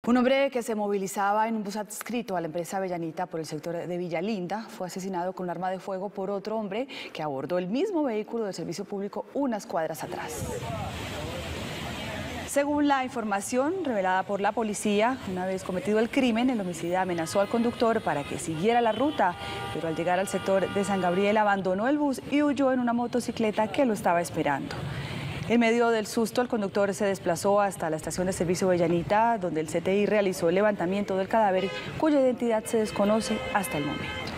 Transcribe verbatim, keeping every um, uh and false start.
Un hombre que se movilizaba en un bus adscrito a la empresa Avellanita por el sector de Villalinda fue asesinado con un arma de fuego por otro hombre que abordó el mismo vehículo del servicio público unas cuadras atrás. Según la información revelada por la policía, una vez cometido el crimen, el homicida amenazó al conductor para que siguiera la ruta, pero al llegar al sector de San Gabriel abandonó el bus y huyó en una motocicleta que lo estaba esperando. En medio del susto, el conductor se desplazó hasta la estación de servicio Avellanita, donde el C T I realizó el levantamiento del cadáver, cuya identidad se desconoce hasta el momento.